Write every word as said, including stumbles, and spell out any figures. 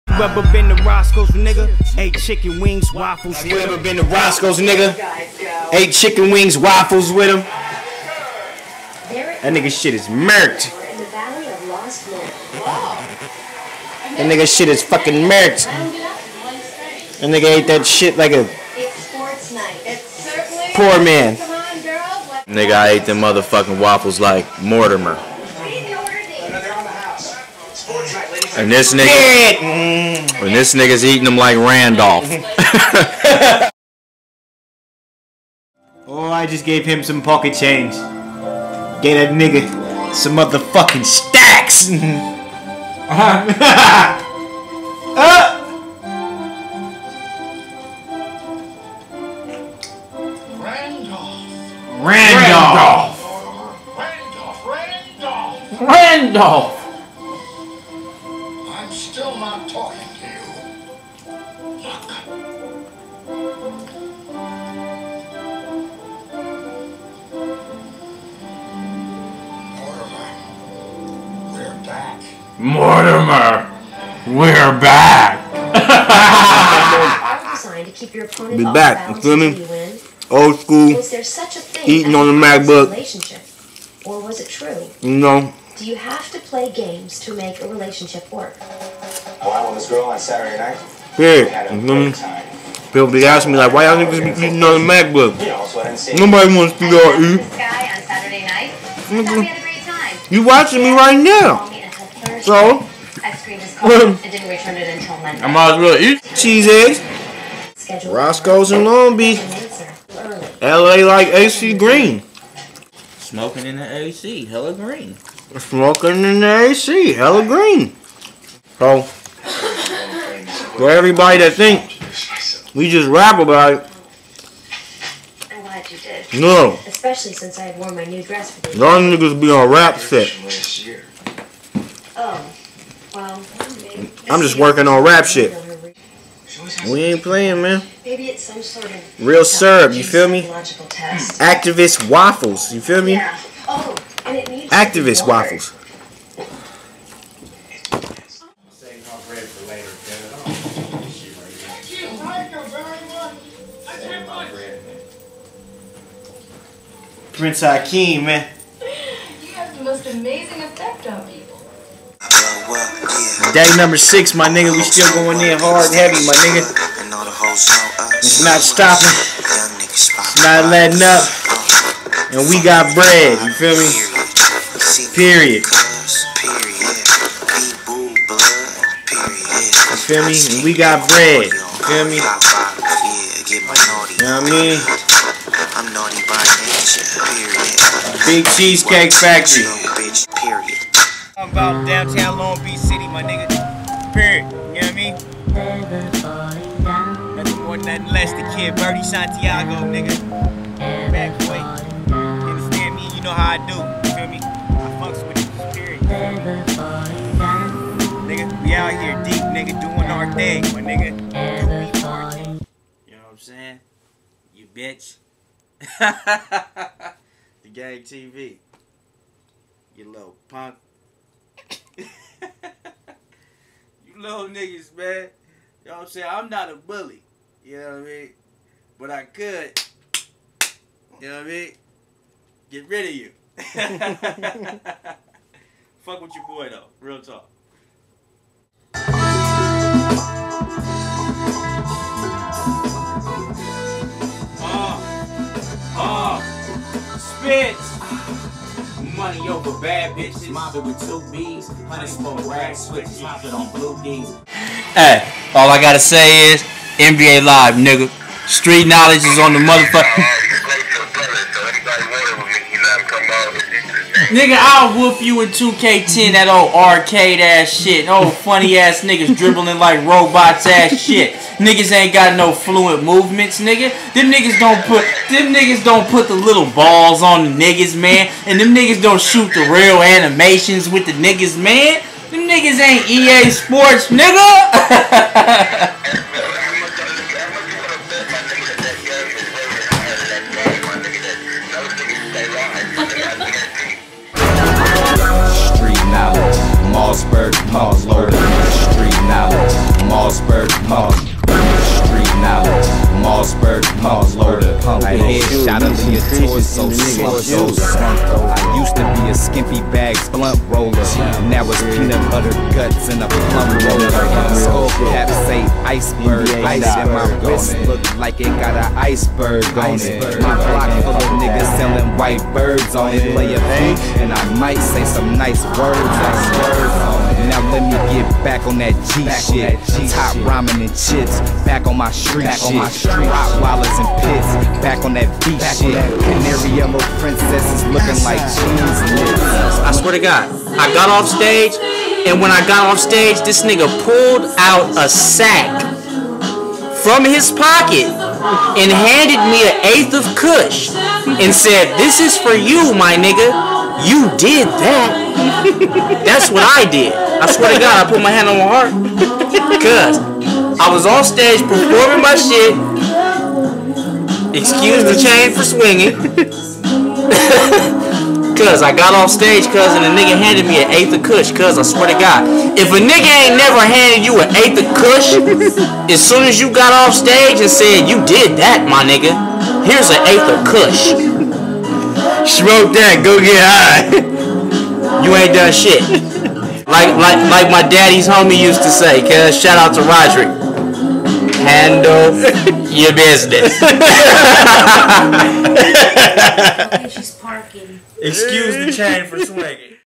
Ever been to Roscoe's, nigga? Ate chicken wings, waffles. You ever been to Roscoe's, nigga? Ate chicken wings, waffles with him. That nigga shit is murked. That nigga shit is fucking murked. That nigga ate that shit like a poor man. Nigga, I ate them motherfucking waffles like Mortimer. And this nigga, and this nigga's eating them like Randolph. Oh, I just gave him some pocket change. Gave that nigga some motherfucking stacks. uh. Randolph. Randolph. Randolph. Randolph. I'm still not talking to you. Look. Mortimer, we're back. Be back, you feel me? Old school, eating on the MacBook. Or was it true? You know. Do you have to play games to make a relationship work? Oh, I with this girl on Saturday night. Yeah, you know. People be asking me like, why y'all niggas be eating on the MacBook? Nobody wants to go eat. Nigga, you watching me right now. So, I might as well eat cheese eggs. Roscoe's in Long Beach. L A like A C green. Smoking in the A C, hella green. Smoking in the A C, hella green. So, for everybody that think we just rap about it. I'm glad you did. No. Especially since I had worn my new dress for the y'all niggas be on rap set. Oh, well, I'm just working on rap shit. We ain't playing, man. Maybe it's some sort of real syrup, you feel me? Activist waffles, you feel me? Yeah. Oh, and it needs Activist waffles. Prince Hakeem, man. You have the most amazing effect on people. Day number six, my nigga. We still going in hard and heavy, my nigga. It's not stopping. It's not letting up. And we got bread, you feel me? Period. You feel me? And we got bread. You feel me? You know what I mean? Big Cheesecake Factory. I'm about downtown Long Beach City, my nigga. Period. You know what I mean? Nothing more, nothing less. The kid, Birdie Santiago, nigga. Back way. You understand me? You know how I do. You feel me? I fucks with it. Period. You feel me? Nigga, we out here deep, nigga, doing our thing, my nigga. Doing our thing. You know what I'm saying? You bitch. The Gang T V. You little punk. You little niggas, man. You know what I'm saying? I'm not a bully. You know what I mean? But I could. You know what I mean? Get rid of you. Fuck with your boy, though. Real talk. Uh, uh, spits. Money over bad bitches. Mobbing with two B's. Honey smoke rag switches. Mobbing on blue D's. Hey, all I gotta say is N B A Live, nigga. Street knowledge is on the motherfucker. Nigga, I'll whoop you in two K ten, that old arcade ass shit. Old funny ass niggas dribbling like robots ass shit. Niggas ain't got no fluent movements, nigga. Them niggas don't put them niggas don't put the little balls on the niggas, man. And them niggas don't shoot the real animations with the niggas, man. Them niggas ain't E A Sports, nigga. Street knowledge, Mossberg, Moss Lord, street knowledge, was so slow, so slump though. I used to be a skimpy bag blunt roller. Now it's peanut butter guts and a plum roller. Skull cap say iceberg. Ice in my wrist look like it got an iceberg on it. My block full of niggas selling white birds on it. Play a beat and I might say some nice words on it. Now let me get back on that G shit. Top ramen and chips. Back on my street shit. Rottweilers and pits. Back on that beat shit. Canary yellow princesses looking like cheese lips. I swear to God, I got off stage, and when I got off stage, this nigga pulled out a sack from his pocket and handed me an eighth of Kush and said, "This is for you, my nigga. You did that." That's what I did. I swear to God, I put my hand on my heart. Cause I was on stage performing my shit. Excuse the chain for swinging. Cause I got off stage, cuz, and the nigga handed me an eighth of Kush. Cuz I swear to God, if a nigga ain't never handed you an eighth of Kush, as soon as you got off stage and said, "You did that, my nigga. Here's an eighth of Kush. Smoke that, go get high." You ain't done shit. Like like like my daddy's homie used to say, cuz, shout out to Roderick. Handle your business. Okay, she's parking. Excuse the chain for swinging.